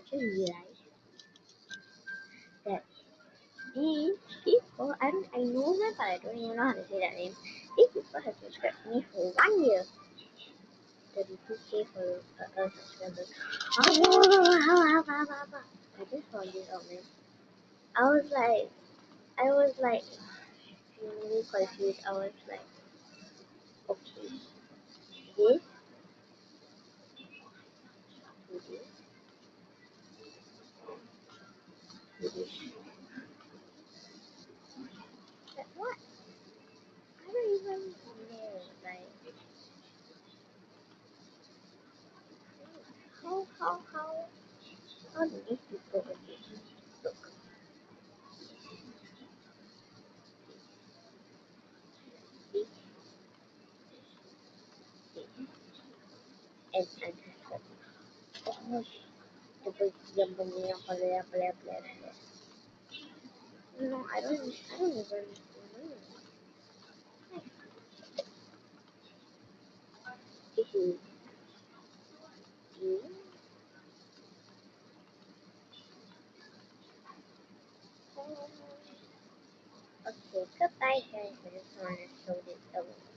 just realized that these people, I know them, but I don't even know how to say that name. These people have subscribed to me for 1 year. 32K for subscribers. I just found this out, man. I was like, I was like, really confused. I was like, okay, this, this, this. But what? I don't even know. Like, how do these people okay? Look, this, this, and unsubscribe. Oh, the yang punya play. No, I don't even know. This is you. Okay, goodbye guys. I just want to show this over.